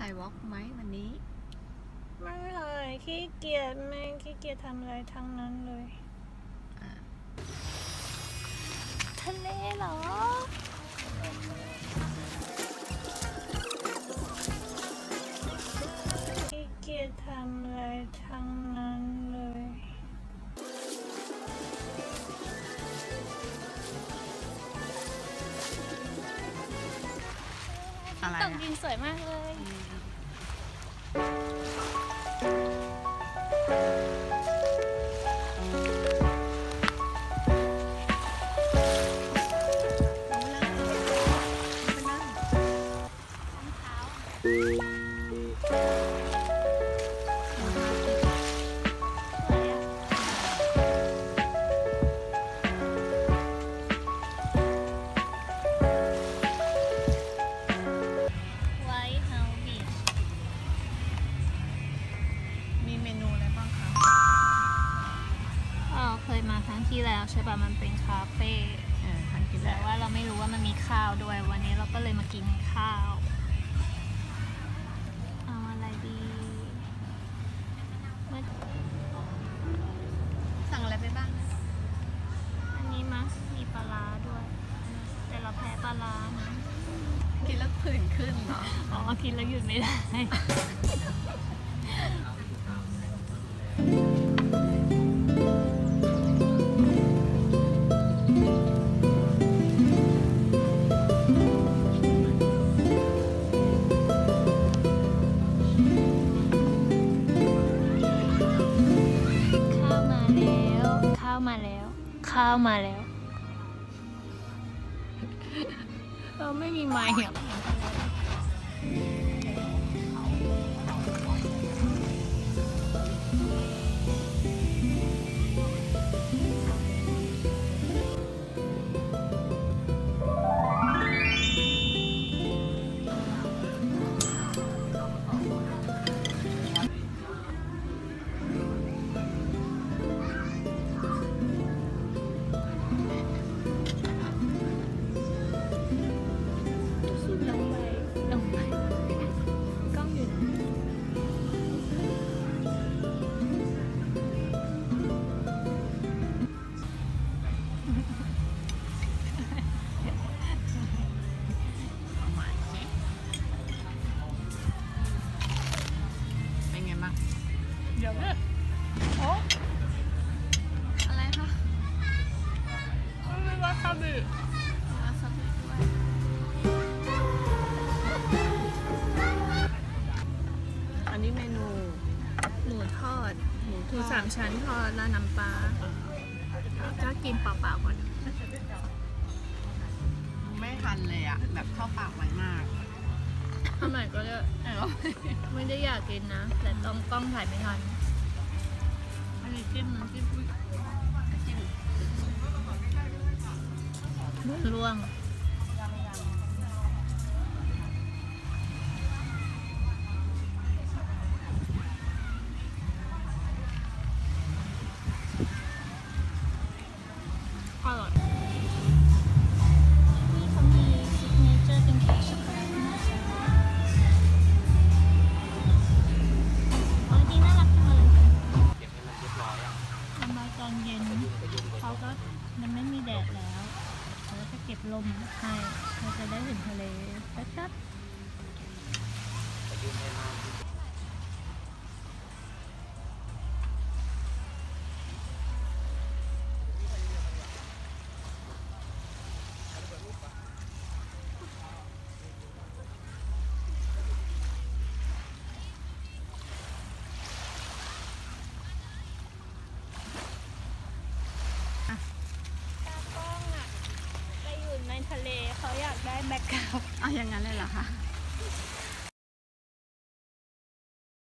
ายวอล์กไหมวันนี้ไม่เลยขี้เกียจแม่งขี้เกียจทำอะไรทั้งนั้นเลยทะเลเหรอขี้เกียจทำอะไรทั้งนั้นเลยตกดินสวยมากเลยเคยมาครั้งที่แล้วใช่ป่ะมันเป็นคาเฟ่แต่ว่าเราไม่รู้ว่ามันมีข้าวด้วยวันนี้เราก็เลยมากินข้าวเอาอะไรดีสั่งอะไรไปบ้างอันนี้มั้ยมีปลาร้าด้วยแต่เราแพ้ปลาร้านะกินแล้วผื่นขึ้นเหรออ๋อกินแล้วหยุดไม่ได้ข้าวมาแล้วเราไม่มีไม้อ่ะเดี๋ยวเนี่ยโอ้อะไรคะมันมีวาซาบิด้วยอันนี้เมนูหมูทอดหมูทู3 ชั้นทอดและน้ำปลาก็กินเปล่าๆก่อนไม่ทันเลยอ่ะแบบเข้าปากไวมากทำหน่อยก็ได้ไม่ได้อยากกินนะแต่ต้องกล้องถ่ายไม่ทันอันนี้จิ้มล่วงอร่อยนี่เขามีซิกเนเจอร์เป็นเค้กช็อกโกแลตดีน่ารักจังเลยทำมาตอนเย็นเขาก็มันไม่มีแดดแล้วเขาจะเก็บลมให้เราจะได้เห็นทะเลชัดในทะเลเขาอยากได้แบ็คกราวด์เอาอย่างนั้นเลยเหรอคะ